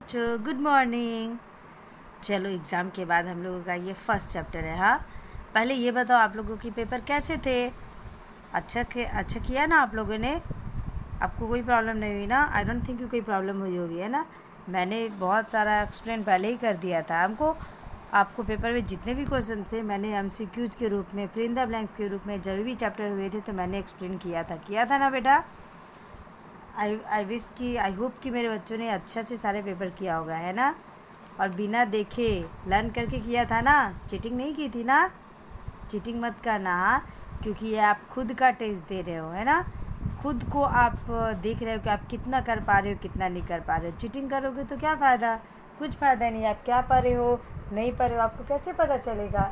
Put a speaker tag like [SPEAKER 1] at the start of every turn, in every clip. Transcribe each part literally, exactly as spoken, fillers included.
[SPEAKER 1] बच्चों, good morning. चलो exam के बाद हम लोगों का ये फर्स्ट चैप्टर है। हाँ, पहले ये बताओ आप लोगों के पेपर कैसे थे? अच्छा के अच्छा किया ना आप लोगों ने? आपको कोई प्रॉब्लम नहीं हुई ना? आई डोंट थिंक कोई प्रॉब्लम हुई होगी, है ना? मैंने बहुत सारा एक्सप्लेन पहले ही कर दिया था हमको। आपको पेपर में जितने भी क्वेश्चन थे मैंने एमसीक्यूज के रूप में, फिल इन द ब्लैंक्स के रूप में जब भी चैप्टर हुए थे तो मैंने एक्सप्लेन किया था किया था ना बेटा? आई आई विश कि आई होप कि मेरे बच्चों ने अच्छा से सारे पेपर किया होगा, है ना? और बिना देखे लर्न करके किया था ना? चीटिंग नहीं की थी ना? चीटिंग मत करना, हाँ, क्योंकि ये आप खुद का टेस्ट दे रहे हो, है ना? खुद को आप देख रहे हो कि आप कितना कर पा रहे हो, कितना नहीं कर पा रहे हो। चीटिंग करोगे तो क्या फ़ायदा? कुछ फ़ायदा नहीं। आप क्या पा रहे हो, नहीं पा रहे हो, आपको कैसे पता चलेगा?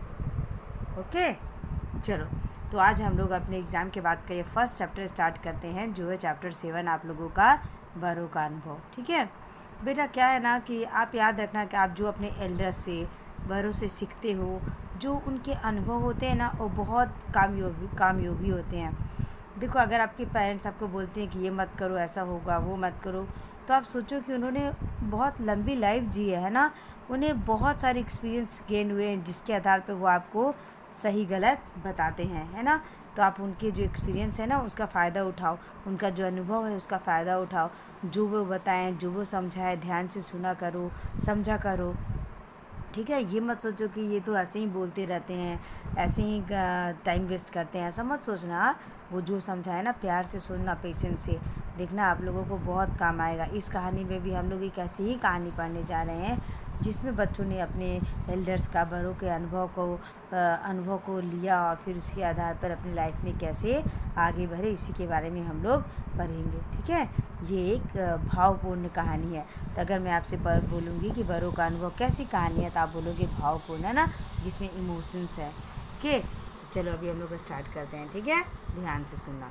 [SPEAKER 1] ओके, चलो तो आज हम लोग अपने एग्ज़ाम के बाद का ये फर्स्ट चैप्टर स्टार्ट करते हैं, जो है चैप्टर सेवन आप लोगों का बड़ों का अनुभव। ठीक है बेटा, क्या है ना कि आप याद रखना कि आप जो अपने एल्डर्स से, बड़ों से सीखते हो, जो उनके अनुभव होते हैं ना, वो बहुत कामयोगी कामयोगी होते हैं। देखो, अगर आपके पेरेंट्स आपको बोलते हैं कि ये मत करो, ऐसा होगा, वो मत करो, तो आप सोचो कि उन्होंने बहुत लंबी लाइफ जी है ना, उन्हें बहुत सारे एक्सपीरियंस गेन हुए हैं जिसके आधार पर वो आपको सही गलत बताते हैं, है ना? तो आप उनके जो एक्सपीरियंस है ना उसका फ़ायदा उठाओ, उनका जो अनुभव है उसका फ़ायदा उठाओ। जो वो बताएं, जो वो समझाए, ध्यान से सुना करो, समझा करो। ठीक है, ये मत सोचो कि ये तो ऐसे ही बोलते रहते हैं, ऐसे ही टाइम वेस्ट करते हैं, ऐसा मत सोचना। वो जो समझाए ना प्यार से सुनना, पेशेंस से देखना, आप लोगों को बहुत काम आएगा। इस कहानी में भी हम लोग एक ऐसी ही कहानी पढ़ने जा रहे हैं जिसमें बच्चों ने अपने एल्डर्स का, बड़ों के अनुभव को अनुभव को लिया और फिर उसके आधार पर अपनी लाइफ में कैसे आगे बढ़े, इसी के बारे में हम लोग पढ़ेंगे। ठीक है, ये एक भावपूर्ण कहानी है। तो अगर मैं आपसे बोलूँगी कि बड़ों का अनुभव कैसी कहानी है तो आप बोलोगे भावपूर्ण, है ना, जिसमें इमोशंस है। ओके, चलो अभी हम लोग स्टार्ट करते हैं। ठीक है, ध्यान से सुनना।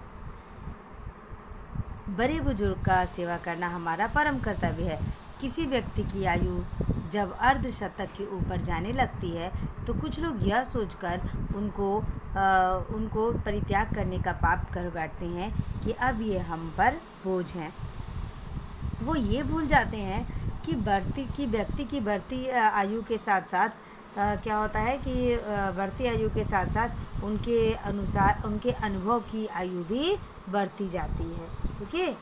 [SPEAKER 1] बड़े बुजुर्ग का सेवा करना हमारा परम कर्तव्य है। किसी व्यक्ति की आयु जब अर्धशतक के ऊपर जाने लगती है तो कुछ लोग यह सोचकर उनको आ, उनको परित्याग करने का पाप कर बैठते हैं कि अब ये हम पर बोझ हैं। वो ये भूल जाते हैं कि बढ़ती की व्यक्ति की बढ़ती आयु के साथ साथ आ, क्या होता है कि बढ़ती आयु के साथ साथ उनके अनुसार उनके अनुभव की आयु भी बढ़ती जाती है। ठीक है,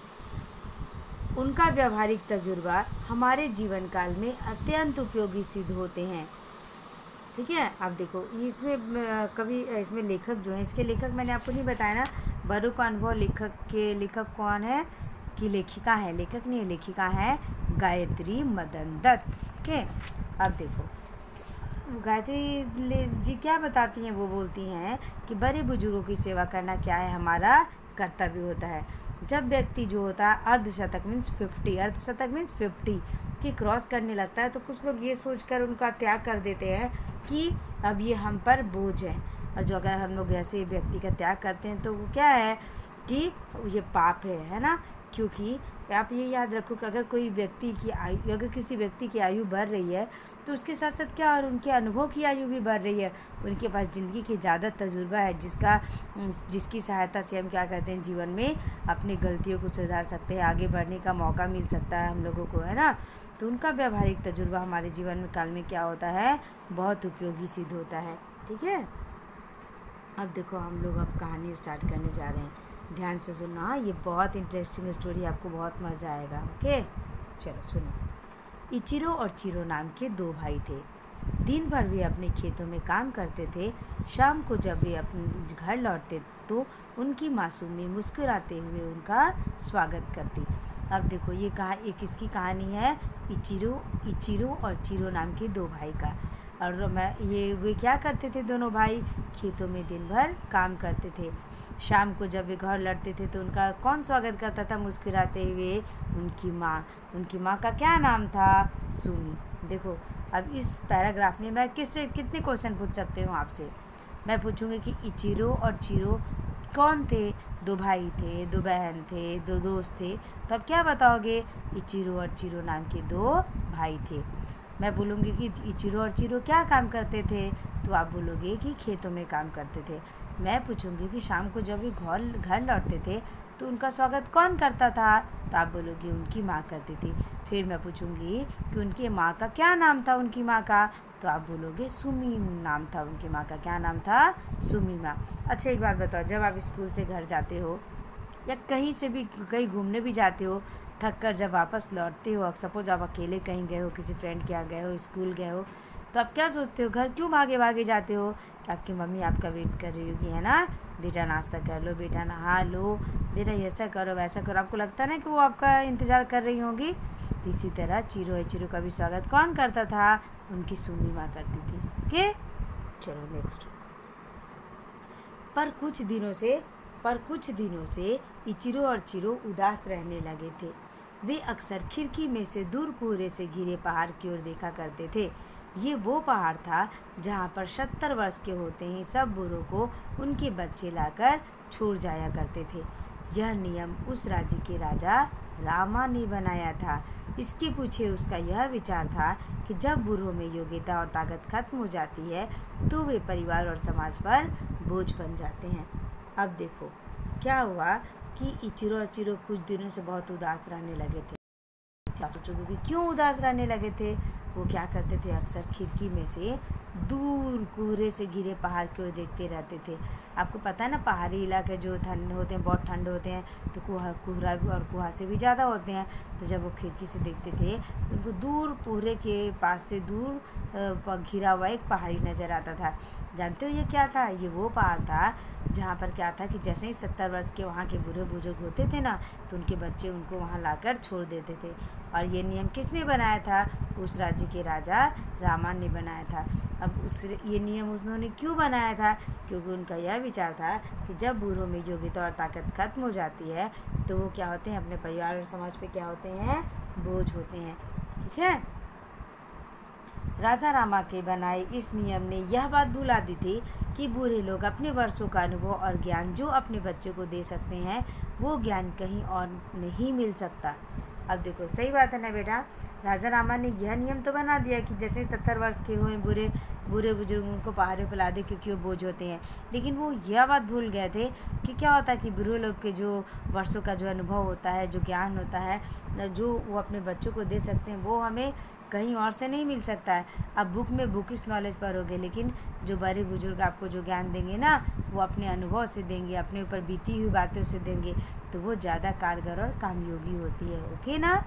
[SPEAKER 1] उनका व्यावहारिक तजुर्बा हमारे जीवन काल में अत्यंत उपयोगी सिद्ध होते हैं। ठीक है, आप देखो इसमें कभी इसमें लेखक जो है, इसके लेखक मैंने आपको नहीं बताया ना, बड़ों का अनुभव लेखक के लेखक कौन है कि लेखिका है, लेखक नहीं, लेखिका है गायत्री मदन दत्त। ठीक है, अब देखो गायत्री जी क्या बताती हैं, वो बोलती हैं कि बड़े बुजुर्गों की सेवा करना क्या है, हमारा कर्तव्य होता है। जब व्यक्ति जो होता है अर्धशतक मीन्स फिफ्टी अर्धशतक मीन्स फिफ्टी की क्रॉस करने लगता है तो कुछ लोग ये सोचकर उनका त्याग कर देते हैं कि अब ये हम पर बोझ है। और जो अगर हम लोग ऐसे व्यक्ति का त्याग करते हैं तो वो क्या है कि ये पाप है, है ना? क्योंकि आप ये याद रखो कि अगर कोई व्यक्ति की आयु अगर किसी व्यक्ति की आयु बढ़ रही है तो उसके साथ साथ क्या, और उनके अनुभव की आयु भी बढ़ रही है। उनके पास ज़िंदगी की ज़्यादा तजुर्बा है जिसका जिसकी सहायता से हम क्या करते हैं, जीवन में अपनी गलतियों को सुधार सकते हैं, आगे बढ़ने का मौका मिल सकता है हम लोगों को, है ना? तो उनका व्यावहारिक तजुर्बा हमारे जीवन में काल में क्या होता है, बहुत उपयोगी सिद्ध होता है। ठीक है, अब देखो हम लोग अब कहानी स्टार्ट करने जा रहे हैं, ध्यान से सुनना। ये बहुत इंटरेस्टिंग स्टोरी, आपको बहुत मज़ा आएगा। ओके, चलो सुनो। इचिरो और चिरो नाम के दो भाई थे। दिन भर वे अपने खेतों में काम करते थे। शाम को जब वे अपने घर लौटते तो उनकी मासूमी मुस्कुराते हुए उनका स्वागत करती। अब देखो ये कहा ये किसकी कहानी है, इचिरो इचिरो और चिरो नाम के दो भाई का। और मैं ये वे क्या करते थे, दोनों भाई खेतों में दिन भर काम करते थे। शाम को जब वे घर लौटते थे तो उनका कौन स्वागत करता था मुस्कुराते हुए, उनकी माँ। उनकी माँ का क्या नाम था, सुमी। देखो अब इस पैराग्राफ में मैं किससे कितने क्वेश्चन पूछ सकते हूँ आपसे। मैं पूछूंगी कि इचिरो और चिरो कौन थे, दो भाई थे, दो बहन थे, दो दोस्त थे, तो अब क्या बताओगे, इचिरो और चिरो नाम के दो भाई थे। मैं बोलूँगी कि इचिरो और चिरो क्या काम करते थे, तो आप बोलोगे कि खेतों में काम करते थे। मैं पूछूंगी कि शाम को जब वे घर घर लौटते थे तो उनका स्वागत कौन करता था? तो आप बोलोगे उनकी माँ करती थी। फिर मैं पूछूंगी कि उनकी माँ का क्या नाम था, उनकी माँ का? तो आप बोलोगे सुमी नाम था उनकी माँ का। क्या नाम था? सुमी माँ। अच्छा एक बात बताओ, जब आप स्कूल से घर जाते हो या कहीं से भी कहीं घूमने भी जाते हो, थक कर जब वापस लौटते हो, सपोज आप अकेले कहीं गए हो, किसी फ्रेंड के यहाँ गए हो, स्कूल गए हो, तो आप क्या सोचते हो? घर क्यों भागे भागे जाते हो? कि आपकी मम्मी आपका वेट कर रही होगी, है ना? बेटा नाश्ता कर लो, बेटा नहा लो, बेटा ऐसा करो वैसा करो। आपको लगता है ना कि वो आपका इंतज़ार कर रही होंगी। तो इसी तरह चिरो है चिरो का भी स्वागत कौन करता था? उनकी सुमी माँ करती थी। ओके, चलो नेक्स्ट। पर कुछ दिनों से पर कुछ दिनों से इचिरो और चिरो उदास रहने लगे थे। वे अक्सर खिड़की में से दूर कोहरे से घिरे पहाड़ की ओर देखा करते थे। ये वो पहाड़ था जहाँ पर सत्तर वर्ष के होते ही सब बूढ़ों को उनके बच्चे लाकर छोड़ जाया करते थे। यह नियम उस राज्य के राजा रामा ने बनाया था। इसके पीछे उसका यह विचार था कि जब बूढ़ों में योग्यता और ताकत खत्म हो जाती है तो वे परिवार और समाज पर बोझ बन जाते हैं। अब देखो क्या हुआ कि इचिरो और चिरो कुछ दिनों से बहुत उदास रहने लगे थे। आप सोचोगे कि क्यों उदास रहने लगे थे? वो क्या करते थे? अक्सर खिड़की में से दूर कोहरे से घिरे पहाड़ की ओर देखते रहते थे। आपको पता है ना, पहाड़ी इलाके जो ठंड होते हैं, बहुत ठंड होते हैं, तो कोहरा कोहरा और कुहासे भी ज़्यादा होते हैं। तो जब वो खिड़की से देखते थे तो उनको दूर कोहरे के पास से दूर घिरा हुआ एक पहाड़ी नज़र आता था। जानते हो ये क्या था? ये वो पहाड़ था जहाँ पर क्या था कि जैसे ही सत्तर वर्ष के वहाँ के बूढ़े बुजुर्ग होते थे ना, तो उनके बच्चे उनको वहाँ लाकर छोड़ देते थे। और ये नियम किसने बनाया था? उस राज्य के राजा रामान ने बनाया था। अब उस ये नियम उन्होंने क्यों बनाया था? क्योंकि उनका यह विचार था कि जब बूढ़ों में योग्यता और ताकत खत्म हो जाती है तो वो क्या होते हैं? अपने परिवार और समाज पे क्या होते हैं? बोझ होते हैं। ठीक है। राजा रामा के बनाए इस नियम ने यह बात भुला दी थी कि बूढ़े लोग अपने वर्षों का अनुभव और ज्ञान जो अपने बच्चों को दे सकते हैं, वो ज्ञान कहीं और नहीं मिल सकता। अब देखो सही बात है ना बेटा, राजा रामा ने यह नियम तो बना दिया कि जैसे सत्तर वर्ष के हुए बूढ़े बूढ़े बुजुर्गों को पहाड़ों पर ला दे क्योंकि वो बोझ होते हैं। लेकिन वो यह बात भूल गए थे कि क्या होता है कि बूढ़े लोग के जो वर्षों का जो अनुभव होता है, जो ज्ञान होता है, जो वो अपने बच्चों को दे सकते हैं, वो हमें कहीं और से नहीं मिल सकता है। अब बुक में बुकिश नॉलेज पढ़ोगे, लेकिन जो बड़े बुजुर्ग आपको जो ज्ञान देंगे ना, वो अपने अनुभव से देंगे, अपने ऊपर बीती हुई बातों से देंगे, तो वो ज़्यादा कारगर और कामयोगी होती है। ओके ना?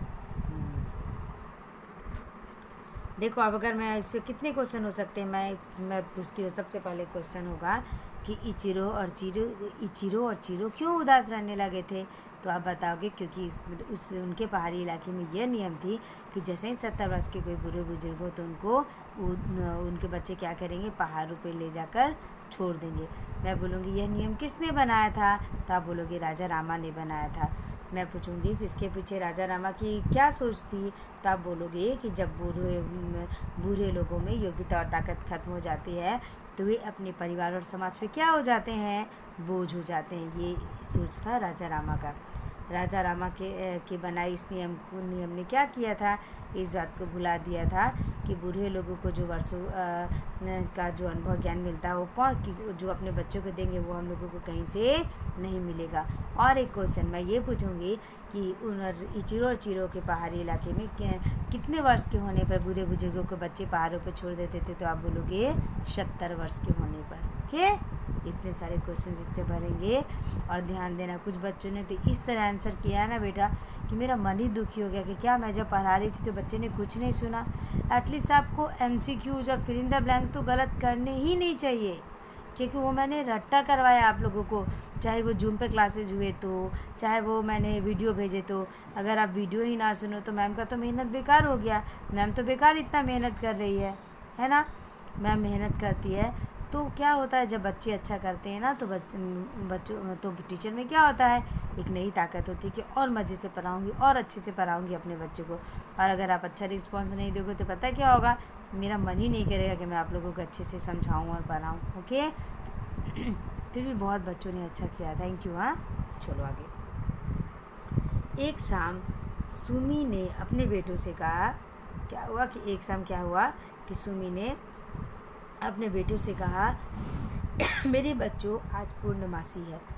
[SPEAKER 1] देखो अब अगर मैं इस पर कितने क्वेश्चन हो सकते हैं, मैं मैं पूछती हूँ। सबसे पहले क्वेश्चन होगा कि इचिरो और चिरो इचिरो और चिरो क्यों उदास रहने लगे थे? तो आप बताओगे क्योंकि उस, उस उनके पहाड़ी इलाके में यह नियम थी कि जैसे ही सत्तर वर्ष के कोई बूढ़े बुजुर्ग हो तो उनको उन, उनके बच्चे क्या करेंगे? पहाड़ों पे ले जाकर छोड़ देंगे। मैं बोलूँगी यह नियम किसने बनाया था? तो आप बोलोगे राजा रामा ने बनाया था। मैं पूछूंगी कि इसके पीछे राजा रामा की क्या सोच थी? तो आप बोलोगे कि जब बूढ़े बूढ़े लोगों में योग्यता और ताकत खत्म हो जाती है तो वे अपने परिवार और समाज पे क्या हो जाते हैं? बोझ हो जाते हैं। ये सोच था राजा रामा का। राजा रामा के के बनाए इस नियम को नियम ने क्या किया था? इस बात को भुला दिया था कि बूढ़े लोगों को जो वर्षों का जो अनुभव ज्ञान मिलता है वो कौन किस जो अपने बच्चों को देंगे वो हम लोगों को कहीं से नहीं मिलेगा। और एक क्वेश्चन मैं ये पूछूंगी कि उन इचिरो और चिरो के पहाड़ी इलाके में कितने वर्ष के होने पर बूढ़े बुजुर्गों को बच्चे पहाड़ों पर छोड़ देते थे? तो आप बोलोगे सत्तर वर्ष के होने पर। ओके, इतने सारे क्वेश्चन इससे भरेंगे। और ध्यान देना, कुछ बच्चों ने तो इस तरह आंसर किया है ना बेटा कि मेरा मन ही दुखी हो गया कि क्या मैं जब पढ़ा रही थी तो बच्चे ने कुछ नहीं सुना। एटलीस्ट आपको एमसीक्यूज और फिल इन द ब्लैंक्स तो गलत करने ही नहीं चाहिए, क्योंकि वो मैंने रट्टा करवाया आप लोगों को, चाहे वो जूम पे क्लासेज हुए तो, चाहे वो मैंने वीडियो भेजे तो। अगर आप वीडियो ही ना सुनो तो मैम का तो मेहनत बेकार हो गया। मैम तो बेकार इतना मेहनत कर रही है, है ना? मैम मेहनत करती है तो क्या होता है, जब बच्चे अच्छा करते हैं ना तो बच्चों तो टीचर में क्या होता है, एक नई ताकत होती है कि और मज़े से पढ़ाऊँगी और अच्छे से पढ़ाऊँगी अपने बच्चों को। और अगर आप अच्छा रिस्पॉन्स नहीं दोगे तो पता क्या होगा, मेरा मन ही नहीं करेगा कि मैं आप लोगों को अच्छे से समझाऊँ और पढ़ाऊँ। ओके, फिर भी बहुत बच्चों ने अच्छा किया, थैंक यू। हाँ, चलो आगे। एक शाम सुमी ने अपने बेटों से कहा, क्या हुआ कि एक शाम क्या हुआ कि सुमी ने अपने बेटों से कहा, मेरे बच्चों आज पूर्णमासी है,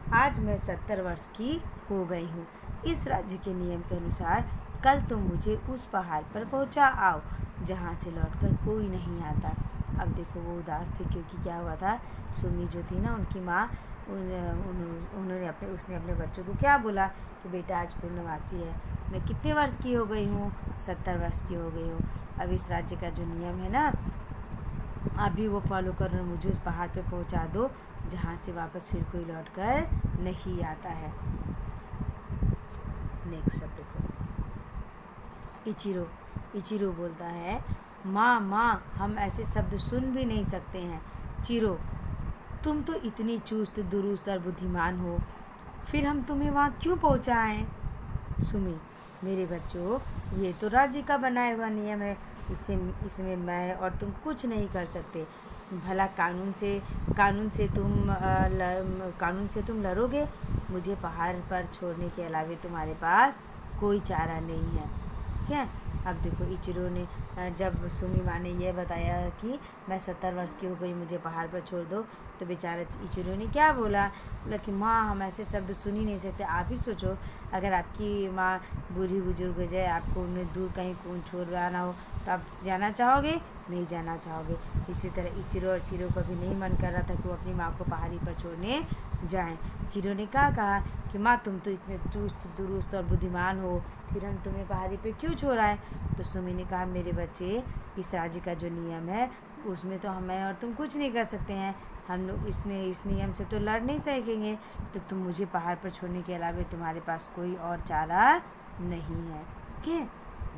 [SPEAKER 1] आज मैं सत्तर वर्ष की हो गई हूँ। इस राज्य के नियम के अनुसार कल तुम मुझे उस पहाड़ पर पहुँचा आओ जहाँ से लौटकर कोई नहीं आता। अब देखो वो उदास थे क्योंकि क्या हुआ था, सुमी जो थी ना उनकी माँ, उन, उन, उन्होंने अपने उसने अपने बच्चों को क्या बोला कि बेटा आज पूर्णमासी है, मैं कितने वर्ष की हो गई हूँ, सत्तर वर्ष की हो गई हूँ। अब इस राज्य का जो नियम है ना आप भी वो फॉलो करो और मुझे उस पहाड़ पे पहुँचा दो जहाँ से वापस फिर कोई लौट कर नहीं आता है। नेक्स्ट अब देखो, इचिरो इचिरो बोलता है, माँ माँ हम ऐसे शब्द सुन भी नहीं सकते हैं। चिरो, तुम तो इतनी चुस्त दुरुस्त और बुद्धिमान हो, फिर हम तुम्हें वहाँ क्यों पहुँचाएं? सुमी, मेरे बच्चों ये तो राज्य का बनाया हुआ नियम है, इससे इसमें मैं और तुम कुछ नहीं कर सकते। भला कानून से कानून से तुम आ, ल, कानून से तुम लड़ोगे, मुझे पहाड़ पर छोड़ने के अलावा तुम्हारे पास कोई चारा नहीं है। ठीक है। अब देखो इचिरो ने जब सुमी माँ ने यह बताया कि मैं सत्तर वर्ष की हो गई, मुझे पहाड़ पर छोड़ दो, तो बेचारा इचिरो ने क्या बोला, बोला कि माँ हम ऐसे शब्द सुन ही नहीं सकते। आप ही सोचो अगर आपकी माँ बूढ़ी बुजुर्ग हो जाए, आपको उन्हें दूर कहीं कौन छोड़ आना हो तो आप जाना चाहोगे? नहीं जाना चाहोगे। इसी तरह इचिरो और चिरो को भी नहीं मन कर रहा था कि वो अपनी माँ को पहाड़ी पर छोड़ने जाएं। चिरो ने क्या कहा कि माँ तुम तो इतने चुस्त दुरुस्त और बुद्धिमान हो, फिर हम तुम्हें पहाड़ी पे क्यों छोड़ाएं? तो सुमी ने कहा मेरे बच्चे इस राज्य का जो नियम है उसमें तो हमें और तुम कुछ नहीं कर सकते हैं, हम लोग इसने इस नियम से तो लड़ नहीं सकेंगे, तो तुम मुझे पहाड़ पर छोड़ने के अलावा तुम्हारे पास कोई और चारा नहीं है। ठीक है।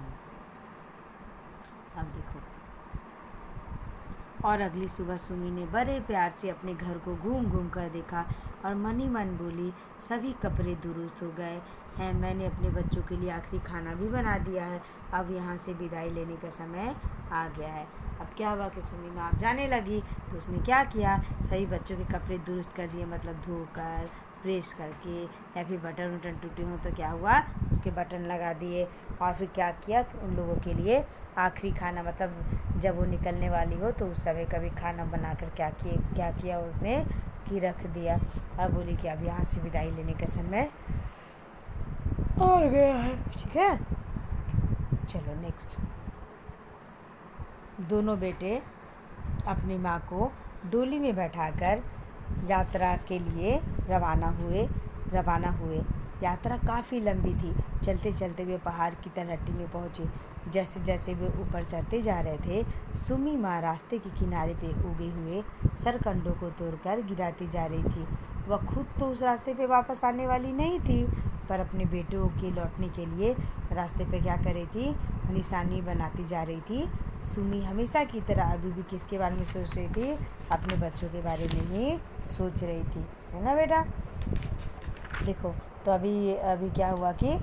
[SPEAKER 1] अब देखो, और अगली सुबह सुमी ने बड़े प्यार से अपने घर को घूम घूम कर देखा और मन ही मन बोली, सभी कपड़े दुरुस्त हो गए हैं, मैंने अपने बच्चों के लिए आखिरी खाना भी बना दिया है, अब यहाँ से विदाई लेने का समय आ गया है। अब क्या हुआ कि सुमी माँ आप जाने लगी, तो उसने क्या किया, सभी बच्चों के कपड़े दुरुस्त कर दिए, मतलब धोकर प्रेस करके, या फिर बटन वटन टूटे हों तो क्या हुआ उसके बटन लगा दिए, और फिर क्या किया उन लोगों के लिए आखिरी खाना, मतलब जब वो निकलने वाली हो तो उस समय कभी खाना बनाकर क्या किए क्या किया उसने कि रख दिया, और बोली कि अब यहाँ से विदाई लेने का समय आ गया है। ठीक है। चलो नेक्स्ट। दोनों बेटे अपनी माँ को डोली में बैठाकर यात्रा के लिए रवाना हुए रवाना हुए यात्रा काफ़ी लंबी थी। चलते चलते वे पहाड़ की तलहटी में पहुँचे। जैसे जैसे वे ऊपर चढ़ते जा रहे थे, सुमी माँ रास्ते के किनारे पे उगे हुए सरकंडों को तोड़कर गिराती जा रही थी। वह खुद तो उस रास्ते पे वापस आने वाली नहीं थी, पर अपने बेटों के लौटने के लिए रास्ते पे क्या कर रही थी, निशानी बनाती जा रही थी। सुमी हमेशा की तरह अभी भी किसके बारे में सोच रही थी, अपने बच्चों के बारे में ही सोच रही थी, है ना बेटा। देखो तो अभी अभी क्या हुआ कि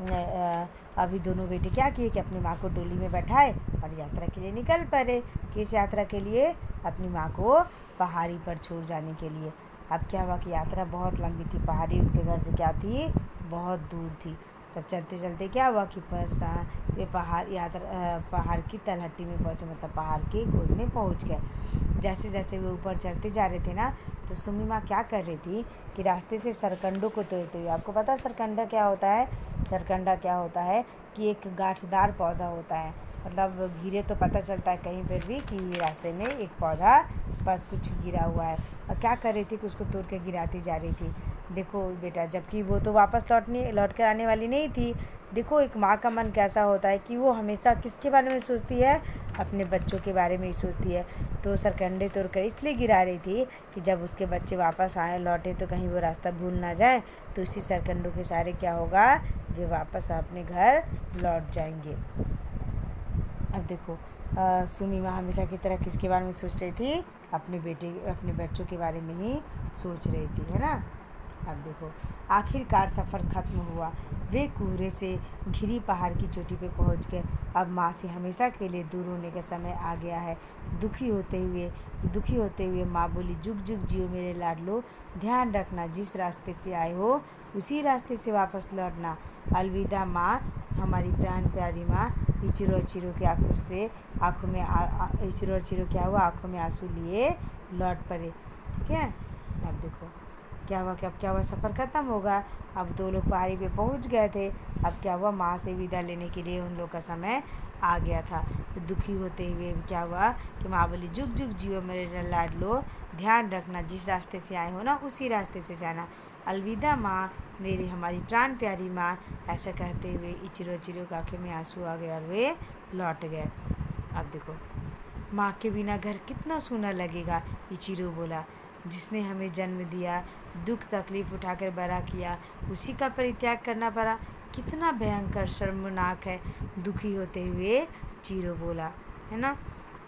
[SPEAKER 1] अभी दोनों बेटे क्या किए कि अपनी माँ को डोली में बैठाए और यात्रा के लिए निकल पड़े। किस यात्रा के लिए? अपनी माँ को पहाड़ी पर छोड़ जाने के लिए। अब क्या हुआ कि यात्रा बहुत लंबी थी, पहाड़ी उनके घर से क्या थी, बहुत दूर थी। तब चलते चलते क्या हुआ कि बस वे पहाड़ यात्रा पहाड़ की तलहटी में पहुँचे, मतलब पहाड़ के गोद में पहुँच गए। जैसे जैसे वे ऊपर चढ़ते जा रहे थे ना, तो सुमी माँ क्या कर रही थी कि रास्ते से सरकंडों को तोड़ते हुए, आपको पता है सरकंडा क्या होता है? सरकंडा क्या होता है कि एक गांठदार पौधा होता है, मतलब गिरे तो पता चलता है कहीं पर भी कि रास्ते में एक पौधा पर कुछ गिरा हुआ है, और क्या कर रही थी कि उसको तोड़ के गिराती जा रही थी। देखो बेटा, जबकि वो तो वापस लौटने लौट कर आने वाली नहीं थी। देखो एक माँ का मन कैसा होता है कि वो हमेशा किसके बारे में सोचती है, अपने बच्चों के बारे में ही सोचती है। तो सरकंडे तोड़कर इसलिए गिरा रही थी कि जब उसके बच्चे वापस आए लौटे तो कहीं वो रास्ता भूल ना जाए, तो इसी सरकंडों के सहारे क्या होगा, वे वापस अपने घर लौट जाएंगे। अब देखो आ, सुमी माँ हमेशा की तरह किसके बारे में सोच रही थी, अपने बेटे अपने बच्चों के बारे में ही सोच रही थी, है ना। अब देखो आखिरकार सफ़र खत्म हुआ। वे कोहरे से घिरी पहाड़ की चोटी पे पहुंच गए। अब माँ से हमेशा के लिए दूर होने का समय आ गया है। दुखी होते हुए दुखी होते हुए माँ बोली, जुग जुग जियो मेरे लाडलो, ध्यान रखना, जिस रास्ते से आए हो उसी रास्ते से वापस लौटना। अलविदा माँ, हमारी प्राण प्यारी माँ। इचिरो और चिरो की आँखों से आँखों में इचिरो और चिरो क्या हुआ, आँखों में आंसू लिए लौट पड़े। ठीक है। अब देखो क्या हुआ कि अब क्या हुआ, सफ़र ख़त्म होगा। अब दो लोग पहाड़ी पे पहुंच गए थे। अब क्या हुआ, माँ से विदा लेने के लिए उन लोग का समय आ गया था। तो दुखी होते हुए क्या हुआ कि माँ बोली, जुग जुग जियो मेरे लाडलो, ध्यान रखना, जिस रास्ते से आए हो ना उसी रास्ते से जाना। अलविदा माँ, मेरी हमारी प्राण प्यारी माँ। ऐसा कहते हुए इचिरो चिरो की आँखों में आंसू आ गए और वे लौट गए। अब देखो, माँ के बिना घर कितना सूना लगेगा, इचिरो बोला। जिसने हमें जन्म दिया, दुख तकलीफ़ उठाकर बड़ा किया, उसी का परित्याग करना पड़ा, कितना भयंकर शर्मनाक है। दुखी होते हुए चिरो बोला, है ना।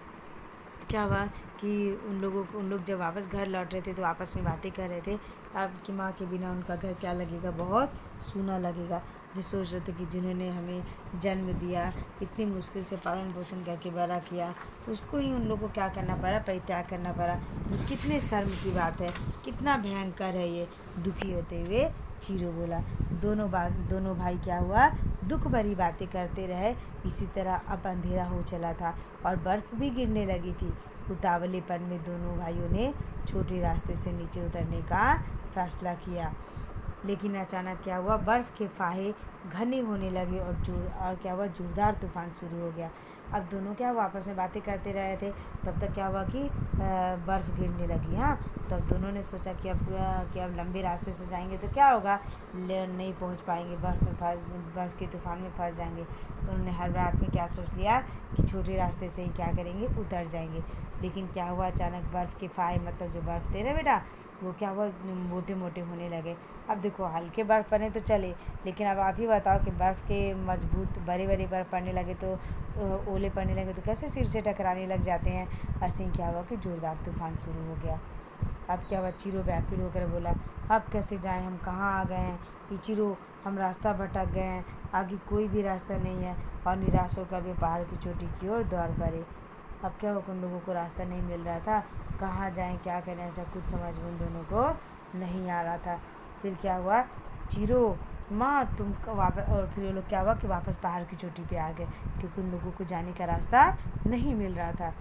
[SPEAKER 1] क्या हुआ कि उन लोगों को उन लोग जब वापस घर लौट रहे थे तो आपस में बातें कर रहे थे अब कि माँ के बिना उनका घर क्या लगेगा, बहुत सूना लगेगा। वे सोच रहे थे कि जिन्होंने हमें जन्म दिया, इतनी मुश्किल से पालन पोषण करके बड़ा किया, उसको ही उन लोगों को क्या करना पड़ा, परित्याग करना पड़ा। ये कितने शर्म की बात है, कितना भयंकर है ये। दुखी होते हुए चिरो बोला। दोनों बात दोनों भाई क्या हुआ, दुख भरी बातें करते रहे। इसी तरह अब अंधेरा हो चला था और बर्फ़ भी गिरने लगी थी। उतावलेपन में दोनों भाइयों ने छोटे रास्ते से नीचे उतरने का फैसला किया। लेकिन अचानक क्या हुआ, बर्फ़ के फाहे घने होने लगे और जोर और क्या हुआ, जोरदार तूफान शुरू हो गया। अब दोनों क्या हुआ, आपस में बातें करते रहे थे। तब तक क्या हुआ कि बर्फ़ गिरने लगी। हाँ, तब दोनों ने सोचा कि अब कि अब लंबे रास्ते से जाएंगे तो क्या होगा, ले नहीं पहुंच पाएंगे, बर्फ़ में फंस बर्फ़ के तूफान में फंस जाएंगे। तो उन्होंने हर रात में क्या सोच लिया कि छोटे रास्ते से ही क्या करेंगे, उतर जाएंगे। लेकिन क्या हुआ, अचानक बर्फ़ के फाहे, मतलब जो बर्फ़ थे ना बेटा, वो क्या हुआ, मोटे मोटे होने लगे। अब देखो, हल्के बर्फ़ पड़ने तो चले, लेकिन अब आप ही बताओ कि बर्फ़ के मजबूत बड़े बड़े बर्फ़ पड़ने लगे तो, तो ओले पड़ने लगे तो कैसे सिर से टकराने लग जाते हैं। ऐसे ही क्या हुआ कि ज़ोरदार तूफान शुरू हो गया। अब क्या हुआ, चिरो व्याकुल होकर बोला, अब कैसे जाएं, हम कहाँ आ गए हैं। इचिरो, हम रास्ता भटक गए हैं, आगे कोई भी रास्ता नहीं है। और निराश होकर वे पहाड़ की चोटी की ओर दौड़ पड़े। अब क्या हुआ, उन लोगों को रास्ता नहीं मिल रहा था, कहाँ जाएं, क्या करें, ऐसा कुछ समझ में उन दोनों को नहीं आ रहा था। फिर क्या हुआ, चिरो माँ तुम वापस, और फिर वो लोग क्या हुआ कि वापस पहाड़ की चोटी पे आ गए, क्योंकि उन लोगों को जाने का रास्ता नहीं मिल रहा था।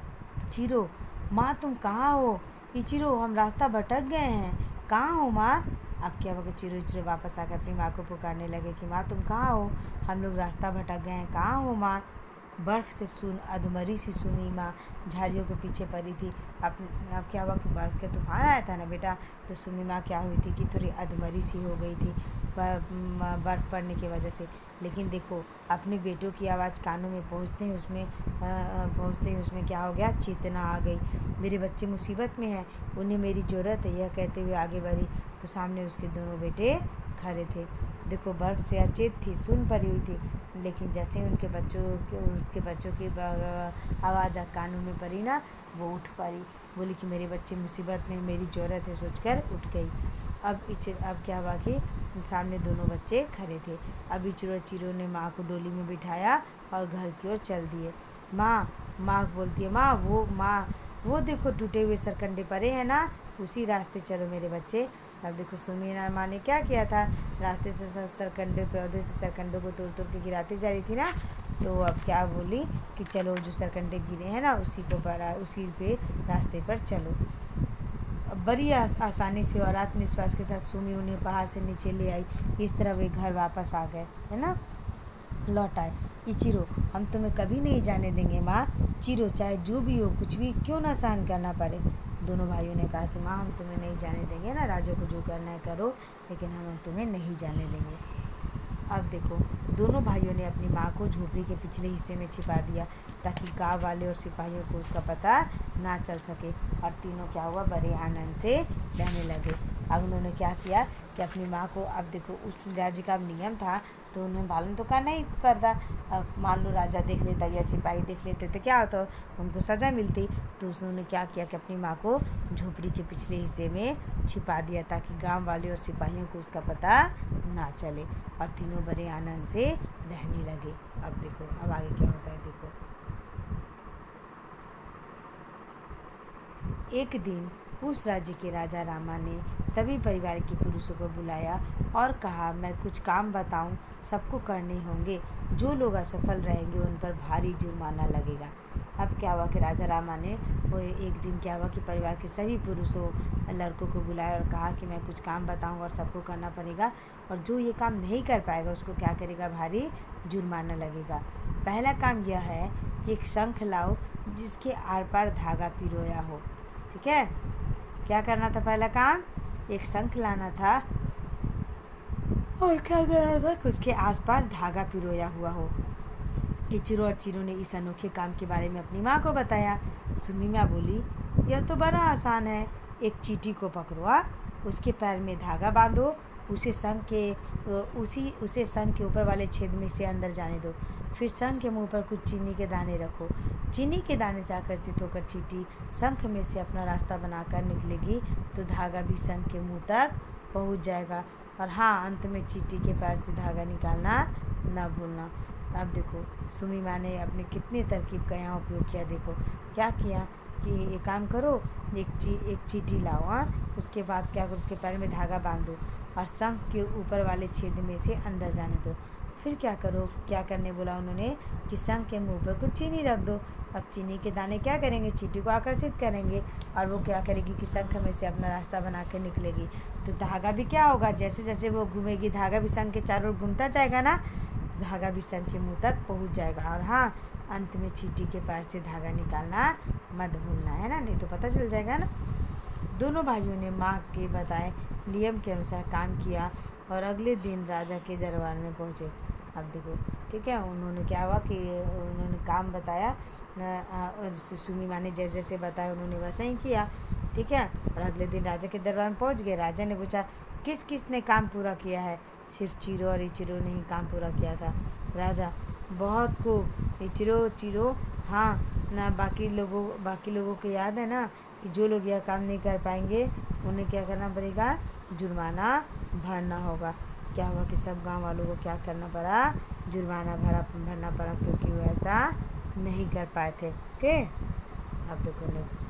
[SPEAKER 1] चिरो, माँ तुम कहाँ हो, इचिरो हम रास्ता भटक गए हैं, कहाँ हो माँ। अब क्या हुआ कि चिरो इचिरो वापस आकर अपनी माँ को पुकारने लगे कि माँ तुम कहाँ हो, हम लोग रास्ता भटक गए हैं, कहाँ हो माँ। बर्फ़ से सुन अधमरी सी सुनी माँ झाड़ियों के पीछे पड़ी थी। अब अब क्या हुआ कि बर्फ़ के तूफान आया था ना बेटा, तो सुनी माँ क्या हुई थी कि थोड़ी अधमरी सी हो गई थी बर्फ़ पड़ने की वजह से। लेकिन देखो, अपने बेटों की आवाज़ कानों में पहुँचते ही उसमें पहुँचते ही उसमें क्या हो गया, चेतना आ गई। मेरे बच्चे मुसीबत में हैं, उन्हें मेरी ज़रूरत है, यह कहते हुए आगे बढ़ी तो सामने उसके दोनों बेटे खड़े थे। देखो, बर्फ़ से अचेत थी, सुन पड़ी हुई थी, लेकिन जैसे उनके बच्चों के उसके बच्चों की आवाज़ कानों में पड़ी ना, वो उठ पड़ी, बोली कि मेरे बच्चे मुसीबत में, मेरी ज़रूरत है, सोचकर उठ गई। अब इच अब क्या हुआ कि सामने दोनों बच्चे खड़े थे। अब इचिरो चिरो ने माँ को डोली में बिठाया और घर की ओर चल दिए। माँ माँ बोलती है, माँ वो माँ वो देखो टूटे हुए सरकंडे पड़े हैं ना, उसी रास्ते चलो मेरे बच्चे। अब देखो, सुमीना माँ ने क्या किया था, रास्ते से सरकंडे पौधे से सरकंडों को तोड़ तोड़ के गिराती जा रही थी ना, तो अब क्या बोली कि चलो जो सरकंडे गिरे हैं ना, उसी को पर उसी पे रास्ते पर चलो। अब बड़ी आस, आसानी से और आत्मविश्वास के साथ सुमी उन्हें पहाड़ से नीचे ले आई। इस तरह वे घर वापस आ गए, है ना, लौट आए। इचिरो, हम तुम्हें कभी नहीं जाने देंगे माँ। चिरो, चाहे जो भी हो, कुछ भी क्यों ना सहन करना पड़े। दोनों भाइयों ने कहा कि माँ हम तुम्हें नहीं जाने देंगे ना, राजू को जो करना है करो, लेकिन हम तुम्हें नहीं जाने देंगे। अब देखो, दोनों भाइयों ने अपनी माँ को झोपड़ी के पिछले हिस्से में छिपा दिया ताकि गांव वाले और सिपाहियों को उसका पता ना चल सके। और तीनों क्या हुआ, बड़े आनंद से रहने लगे। अब उन्होंने क्या किया कि अपनी माँ को, अब देखो उस राज्य का नियम था तो उन्हें पालन तो करना ही पड़ता। अब मान लो राजा देख लेता या सिपाही देख लेते तो क्या होता, उनको सज़ा मिलती। तो उन्होंने क्या किया कि अपनी माँ को झोपड़ी के पिछले हिस्से में छिपा दिया ताकि गांव वाले और सिपाहियों को उसका पता ना चले। और तीनों बड़े आनंद से रहने लगे। अब देखो, अब आगे क्या होता है, देखो। एक दिन उस राज्य के राजा रामा ने सभी परिवार के पुरुषों को बुलाया और कहा, मैं कुछ काम बताऊं, सबको करने होंगे। जो लोग असफल रहेंगे उन पर भारी जुर्माना लगेगा। अब क्या हुआ कि राजा रामा ने वो एक दिन क्या हुआ कि परिवार के सभी पुरुषों लड़कों को बुलाया और कहा कि मैं कुछ काम बताऊंगा और सबको करना पड़ेगा, और जो ये काम नहीं कर पाएगा उसको क्या करेगा, भारी जुर्माना लगेगा। पहला काम यह है कि एक शंख लाओ जिसके आर पार धागा पिरोया हो। ठीक है, क्या करना था, पहला काम एक शंख लाना था और क्या करना था कि उसके आसपास धागा पिरोया हुआ हो। इचिरो और चिरो ने इस अनोखे काम के बारे में अपनी माँ को बताया। सुमीमा बोली, यह तो बड़ा आसान है, एक चींटी को पकड़ो, उसके पैर में धागा बांधो, उसे संग के उसी उसे संग के ऊपर वाले छेद में से अंदर जाने दो, फिर संग के मुंह पर कुछ चीनी के दाने रखो। चीनी के दाने से आकर्षित होकर चींटी शंख में से अपना रास्ता बनाकर निकलेगी तो धागा भी शंख के मुंह तक पहुंच जाएगा। और हाँ, अंत में चींटी के पैर से धागा निकालना न भूलना। अब देखो सुमीमा ने अपने कितनी तरकीब का यहाँ उपयोग किया। देखो क्या किया कि एक काम करो, एक ची एक चींटी लाओ, हाँ, उसके बाद क्या करो, उसके पैर में धागा बांध दो और शंख के ऊपर वाले छेद में से अंदर जाने दो। फिर क्या करो, क्या करने बोला उन्होंने कि शंख के मुंह पर कुछ चीनी रख दो। अब चीनी के दाने क्या करेंगे, चींटी को आकर्षित करेंगे और वो क्या करेगी कि शंख में से अपना रास्ता बना के निकलेगी। तो धागा भी क्या होगा, जैसे जैसे वो घूमेगी धागा भी शंख के चारों ओर घूमता जाएगा ना, तो धागा भी शंख के मुँह तक पहुँच जाएगा। और हाँ, अंत में चींटी के पैर से धागा निकालना मत भूलना, है ना, नहीं तो पता चल जाएगा ना। दोनों भाइयों ने माँ के बताए नियम के अनुसार काम किया और अगले दिन राजा के दरबार में पहुँचे। अब देखो, ठीक है, उन्होंने क्या हुआ कि उन्होंने काम बताया और सुमीमा ने जैसे जैसे बताया उन्होंने वैसा ही किया। ठीक है, और अगले दिन राजा के दरबार में पहुँच गए। राजा ने पूछा किस किस ने काम पूरा किया है। सिर्फ चिरो और इचिरो ने ही काम पूरा किया था। राजा, बहुत को, इचिरो चिरो, हाँ ना, बाकी लोगों बाकी लोगों को याद है ना कि जो लोग यह काम नहीं कर पाएंगे उन्हें क्या करना पड़ेगा, जुर्माना भरना होगा। क्या हुआ कि सब गांव वालों को क्या करना पड़ा, जुर्माना भरा भरना पड़ा क्योंकि वो ऐसा नहीं कर पाए थे। ओके, अब देखो नेक्स्ट।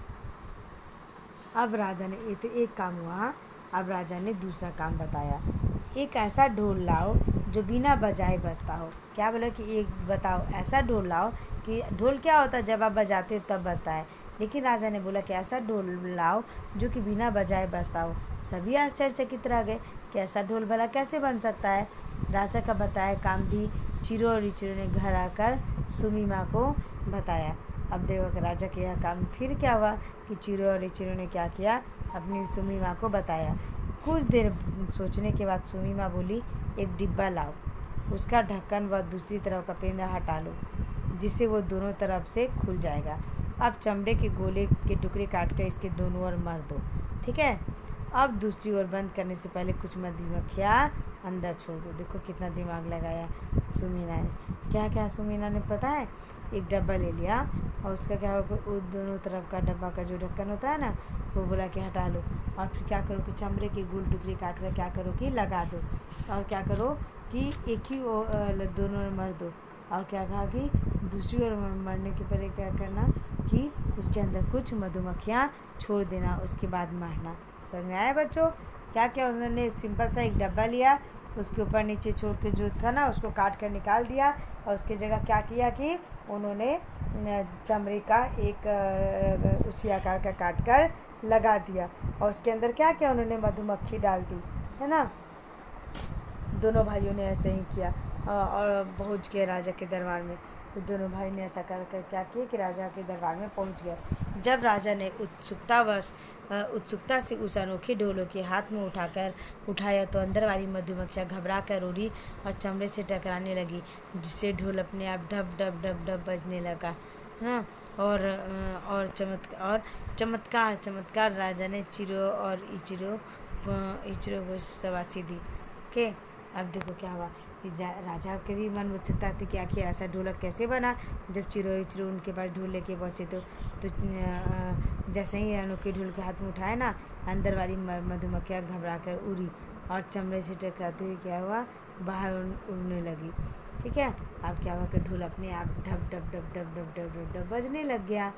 [SPEAKER 1] अब राजा ने, ये तो एक काम हुआ, अब राजा ने दूसरा काम बताया। एक ऐसा ढोल लाओ जो बिना बजाए बजता हो। क्या बोला कि एक बताओ ऐसा ढोल लाओ कि ढोल क्या होता है, जब आप बजाते हो तब बजता है, लेकिन राजा ने बोला कि ऐसा ढोल लाओ जो कि बिना बजाए बजता हो। सभी आश्चर्यचकित रह गए कि ऐसा ढोल भला कैसे बन सकता है। राजा का बताया काम भी चिरो और इचिरो ने घर आकर सुमीमा को बताया। अब देखो कि राजा के यह काम फिर क्या हुआ कि चिरो और इचिरो ने क्या किया, अपनी सुमीमा को बताया। कुछ देर सोचने के बाद सुमीमा बोली, एक डिब्बा लाओ, उसका ढक्कन व दूसरी तरफ का पेंदा हटा लो जिससे वो दोनों तरफ से खुल जाएगा। अब चमड़े के गोले के टुकड़े काट कर इसके दोनों ओर मर दो। ठीक है, अब दूसरी ओर बंद करने से पहले कुछ मधुमक्खियाँ अंदर छोड़ दो। देखो कितना दिमाग लगाया सुमीना ने। क्या क्या सुमीना ने पता है, एक डब्बा ले लिया और उसका क्या होगा, उस दोनों तरफ का डब्बा का जो ढक्कन होता है ना, वो बोला कि हटा लो। और फिर क्या करो कि चमड़े के गोल टुकड़े काट कर क्या करो कि लगा दो। और क्या करो कि एक ही दोनों ओर मर दो। और क्या कहा कि दूसरी ओर मरने के पहले क्या करना कि उसके अंदर कुछ मधुमक्खियाँ छोड़ देना, उसके बाद मारना। समझ में आया बच्चों? क्या क्या उन्होंने सिंपल सा एक डब्बा लिया, उसके ऊपर नीचे छोड़ के जो था ना उसको काट कर निकाल दिया और उसके जगह क्या किया कि उन्होंने चमड़े का एक उसी आकार का काट कर लगा दिया और उसके अंदर क्या किया, उन्होंने मधुमक्खी डाल दी, है ना। दोनों भाइयों ने ऐसे ही किया और पहुंच गए राजा के दरबार में। तो दोनों भाई ने ऐसा कर कर क्या किया कि राजा के दरबार में पहुंच गए। जब राजा ने उत्सुकतावश उत्सुकता से उस अनोखे ढोलों के हाथ में उठाकर उठाया तो अंदर वाली मधुमक्खियाँ घबरा कर उड़ी और चमड़े से टकराने लगी, जिससे ढोल अपने आप डब डब डब डब बजने लगा, हाँ। और और चमत्कार और चमत्कार चमत्कार राजा ने चिरो और इचिरो इचिरो को शाबाशी दी। ओके, अब देखो क्या हुआ कि राजा के भी मन उत्सुकता थी कि आखिर ऐसा ढोलक कैसे बना। जब चिरो इचिरो उनके पास ढोल लेके पहुँचे तो तो जैसे ही अनोखे ढोल के हाथ में उठाया ना, अंदर वाली मधुमक्खियाँ घबरा कर उड़ी और चमड़े से टकराते हुए क्या हुआ, बाहर उड़ने लगी। ठीक है, अब क्या हुआ कि ढोल अपने आप ढब डब डब डब डब डब डब डब बजने लग गया।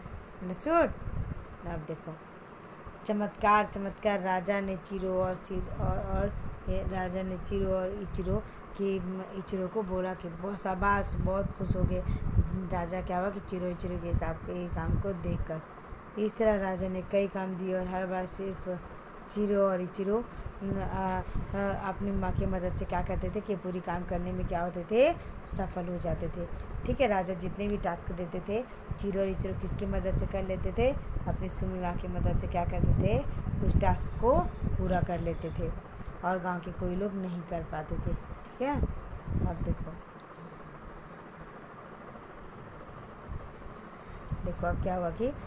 [SPEAKER 1] सुट अब देखो चमत्कार चमत्कार राजा ने चिरो और चिर और, और राजा ने चिरो और इचिरो कि इचिरो को बोला कि बहुत शाबाश, बहुत खुश हो गए राजा। क्या हुआ कि चिरो इचिरो के हिसाब के काम को देखकर। इस तरह राजा ने कई काम दिए और हर बार सिर्फ चिरो और इचिरो अपनी माँ की मदद से क्या करते थे कि पूरी काम करने में क्या होते थे, सफल हो जाते थे। ठीक है, राजा जितने भी टास्क देते थे चिरो और इचिरो किसकी मदद से कर लेते थे, अपनी सुमी माँ की मदद से क्या करते थे, उस टास्क को पूरा कर लेते थे और गांव के कोई लोग नहीं कर पाते थे। ठीक है, अब देखो देखो अब क्या हुआ कि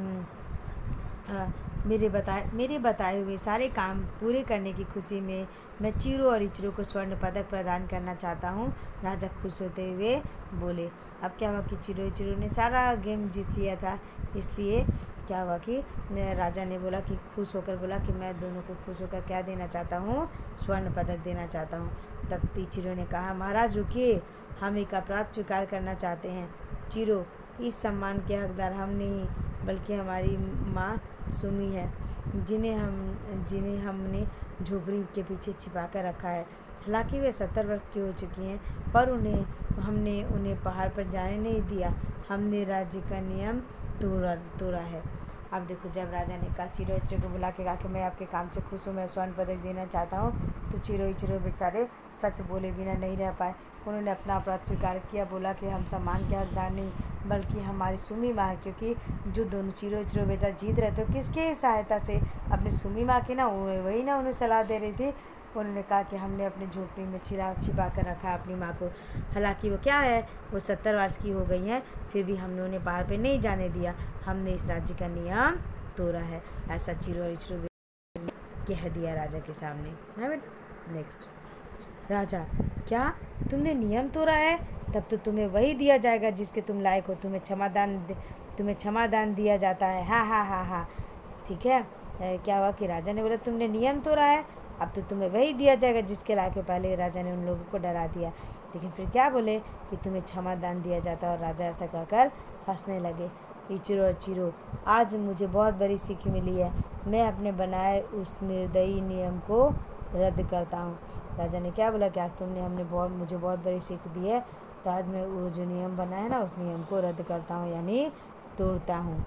[SPEAKER 1] आ, मेरे बताए मेरे बताए हुए सारे काम पूरे करने की खुशी में मैं चिरो और इचिरो को स्वर्ण पदक प्रदान करना चाहता हूँ, राजा खुश होते हुए बोले। अब क्या हुआ कि चिरो इचिरो ने सारा गेम जीत लिया था, इसलिए क्या हुआ कि राजा ने बोला कि खुश होकर बोला कि मैं दोनों को खुश होकर क्या देना चाहता हूँ, स्वर्ण पदक देना चाहता हूँ। तब इचिरो ने कहा, महाराज रुकिए, हम एक अपराध स्वीकार करना चाहते हैं। चिरो, इस सम्मान के हकदार हम नहीं बल्कि हमारी माँ सुमी है, जिन्हें हम जिन्हें हमने झोपड़ी के पीछे छिपा कर रखा है। हालांकि वे सत्तर वर्ष की हो चुकी हैं, पर उन्हें हमने उन्हें पहाड़ पर जाने नहीं दिया। हमने राज्य का नियम तोड़ा तोड़ा है। अब देखो, जब राजा ने कहा चिरो इचिरो को बुला के कहा कि मैं आपके काम से खुश हूँ, मैं स्वर्ण पदक देना चाहता हूँ, तो चिरो इचिरो बेचारे सच बोले बिना नहीं रह पाए। उन्होंने अपना अपराध स्वीकार किया, बोला कि हम सम्मान के हकदार नहीं बल्कि हमारी सुमी माँ है, क्योंकि जो दोनों चिरो इचिरो बेटा जीत रहे थे किसके सहायता से, अपनी सुमी माँ की ना, वही ना उन्हें सलाह दे रही थी। उन्होंने कहा कि हमने अपनी झोपड़ी में छिपा छिपा कर रखा है अपनी माँ को। हालांकि वो क्या है, वो सत्तर वर्ष की हो गई हैं, फिर भी हमने उन्हें पहाड़ पे नहीं जाने दिया। हमने इस राज्य का नियम तोड़ा है, ऐसा चिरो और इचिरो कह दिया राजा के सामने। है बेटा, नेक्स्ट। राजा, क्या तुमने नियम तोड़ा है? तब तो तुम्हें वही दिया जाएगा जिसके तुम लायक हो। तुम्हें क्षमादान तुम्हें क्षमादान दिया जाता है। हाँ हाँ हाँ हाँ ठीक है। ए, क्या हुआ कि राजा ने बोला तुमने नियम तोड़ा है, अब तो तुम्हें वही दिया जाएगा जिसके लायक हो। पहले राजा ने उन लोगों को डरा दिया, लेकिन फिर क्या बोले कि तुम्हें क्षमादान दिया जाता है, और राजा ऐसा कहकर हंसने लगे। इचिरो और चिरो, आज मुझे बहुत बड़ी सीख मिली है। मैं अपने बनाए उस निर्दयी नियम को रद्द करता हूँ। राजा ने क्या बोला कि आज तुमने हमने बहुत मुझे बहुत बड़ी सीख दी है, तो आज मैं वो जो नियम बना है ना, उस नियम को रद्द करता हूँ, यानी तोड़ता हूँ।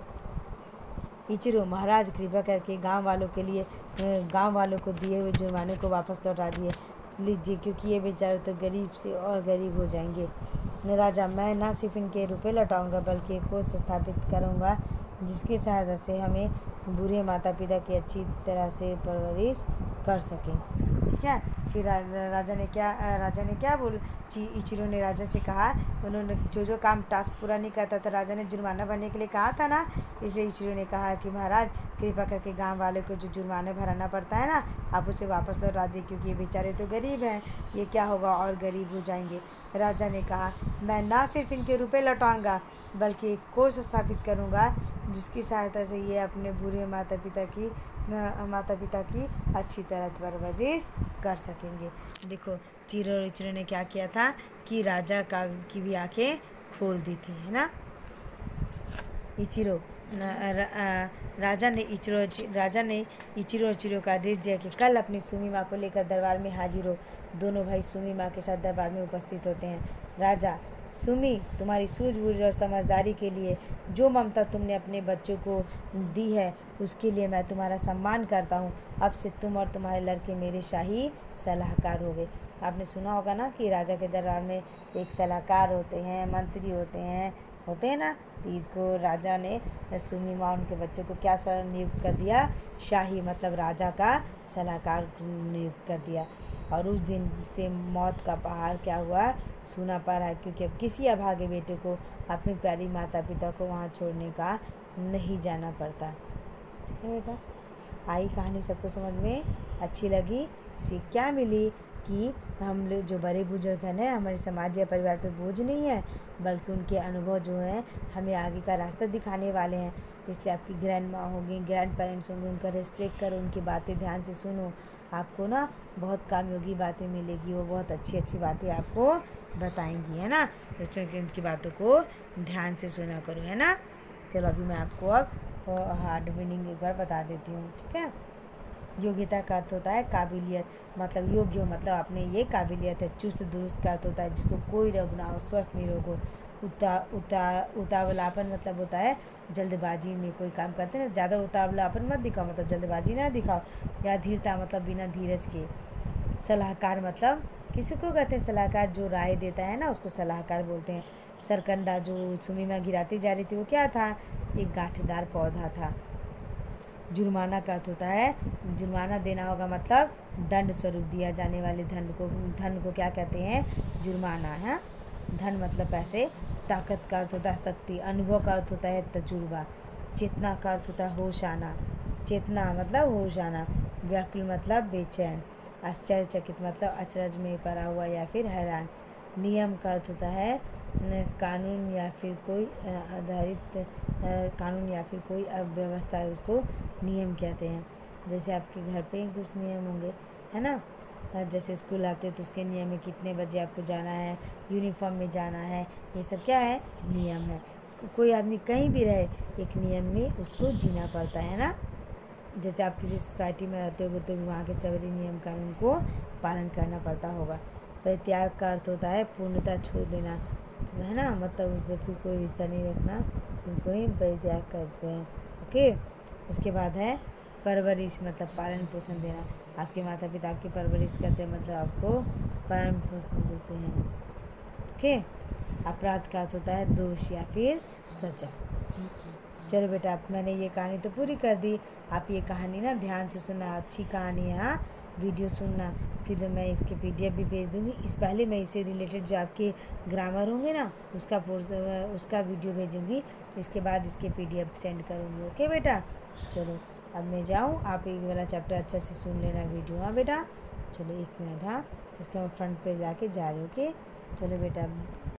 [SPEAKER 1] इचिरो, महाराज कृपा करके गांव वालों के लिए गांव वालों को दिए हुए जुर्माने को वापस लौटा दिए लीजिए, क्योंकि ये बेचारे तो गरीब से और गरीब हो जाएंगे। राजा, मैं ना सिर्फ इनके रुपए लौटाऊंगा बल्कि एक कोष स्थापित करूंगा जिसकी सहायता से हमें बूढ़े माता पिता की अच्छी तरह से परवरिश कर सकें। ठीक है। फिर रा, राजा ने क्या राजा ने क्या बोल इचिरो ने राजा से कहा, उन्होंने जो जो काम टास्क पूरा नहीं करता था राजा ने जुर्माना भरने के लिए कहा था ना, इसलिए इचिरो ने कहा कि महाराज कृपा करके गांव वालों को जो जुर्माना भराना पड़ता है ना, आप उसे वापस लौटा दें, क्योंकि ये बेचारे तो गरीब हैं, ये क्या होगा और गरीब हो जाएंगे। राजा ने कहा, मैं ना सिर्फ इनके रुपए लौटाऊंगा बल्कि एक कोष स्थापित करूंगा जिसकी सहायता से ये अपने बूढ़े माता पिता की माता पिता की अच्छी तरह परवरिश कर सकेंगे। देखो, चिरो और इचिरो ने क्या किया था कि राजा का की भी आंखें खोल दी थी, है ना। इचिरो राजा ने इचिरो राजा ने इचिरो और चिरो का आदेश दिया कि कल अपनी सुमी माँ को लेकर दरबार में हाजिर हो। दोनों भाई सुमी माँ के साथ दरबार में उपस्थित होते हैं। राजा, सुमी, तुम्हारी सूझबूझ और समझदारी के लिए जो ममता तुमने अपने बच्चों को दी है उसके लिए मैं तुम्हारा सम्मान करता हूँ। अब से तुम और तुम्हारे लड़के मेरे शाही सलाहकार हो गए। आपने सुना होगा ना कि राजा के दरबार में एक सलाहकार होते हैं, मंत्री होते हैं होते हैं ना। तो इसको राजा ने सुमी माँ उनके बच्चों को क्या नियुक्त कर दिया, शाही मतलब राजा का सलाहकार नियुक्त कर दिया। और उस दिन से मौत का पहाड़ क्या हुआ, सूना पड़ा है, क्योंकि अब किसी अभागे बेटे को अपनी प्यारी माता पिता को वहाँ छोड़ने का नहीं जाना पड़ता। ठीक है बेटा, आई कहानी सबको समझ में अच्छी लगी। सीख क्या मिली कि हम लोग जो बड़े बुजुर्ग हैं ना, हमारे समाज या परिवार पे बोझ नहीं है, बल्कि उनके अनुभव जो हैं हमें आगे का रास्ता दिखाने वाले हैं। इसलिए आपकी ग्रैंड माँ होगी, ग्रैंड पेरेंट्स होंगे, उनका रिस्पेक्ट करो, उनकी बातें ध्यान से सुनो। आपको ना बहुत कामयोगी बातें मिलेगी, वो बहुत अच्छी अच्छी बातें आपको बताएंगी, है ना। इसलिए उनकी बातों को ध्यान से सुना करो, है ना। चलो अभी मैं आपको अब हार्ड मीनिंग एक बार बता देती हूँ। ठीक है। योग्यता का अर्थ होता है काबिलियत, मतलब योग्य हो मतलब आपने ये काबिलियत है। चुस्त दुरुस्त का अर्थ होता है जिसको कोई रोग ना हो, स्वस्थ निरोग हो। उता उता उतावलापन मतलब होता है जल्दबाजी में कोई काम करते हैं, ज़्यादा उतावलापन मत दिखाओ मतलब जल्दबाजी ना दिखाओ। या धीरता मतलब बिना धीरज के। सलाहकार मतलब किसी को कहते हैं सलाहकार, जो राय देता है ना उसको सलाहकार बोलते हैं। सरकंडा जो सुमिमा गिराती जा रही थी वो क्या था, एक गांठदार पौधा था। जुर्माना का अर्थ होता है जुर्माना देना होगा मतलब दंड स्वरूप दिया जाने वाले धन को धन को क्या कहते हैं, जुर्माना है। धन मतलब पैसे। ताकत का अर्थ होता है शक्ति। अनुभव का अर्थ होता है तजुर्बा। चेतना का अर्थ होता है होश आना, चेतना मतलब होश आना। व्याकुल मतलब बेचैन। आश्चर्यचकित मतलब अचरज में पड़ा हुआ या फिर हैरान। नियम का अर्थ होता है कानून या फिर कोई आधारित कानून या फिर कोई व्यवस्था है उसको नियम कहते हैं। जैसे आपके घर पे ही कुछ नियम होंगे, है ना। जैसे स्कूल आते हो तो उसके नियम में कितने बजे आपको जाना है, यूनिफॉर्म में जाना है, ये सब क्या है, नियम है। कोई आदमी कहीं भी रहे एक नियम में उसको जीना पड़ता है ना। जैसे आप किसी सोसाइटी में रहते होगे तो वहाँ के सभी नियम कानून को पालन करना पड़ता होगा। परित्याग का अर्थ होता है पूर्णतः छोड़ देना, है ना, मतलब उससे फिर कोई रिश्ता नहीं रखना, उसको ही परित्याग करते हैं। ओके। उसके बाद है परवरिश मतलब पालन पोषण देना। आपके माता पिता आपकी परवरिश करते हैं मतलब आपको पालन पोषण देते हैं। ओके। अपराध का अर्थ होता है दोष या फिर सजा। चलो बेटा, आप मैंने ये कहानी तो पूरी कर दी। आप ये कहानी ना ध्यान से सुनना, अच्छी कहानी है हाँ, वीडियो सुनना। फिर मैं इसके पीडीएफ भी भेज दूँगी। इस पहले मैं इससे रिलेटेड जो आपके ग्रामर होंगे ना उसका उसका वीडियो भेजूँगी, इसके बाद इसके पीडीएफ सेंड करूँगी। ओके बेटा, चलो अब मैं जाऊँ, आप एक वाला चैप्टर अच्छे से सुन लेना वीडियो। हाँ बेटा, चलो एक मिनट, हाँ इसका मैं फ्रंट पे जाके जा रही हूँ। ओके, चलो बेटा।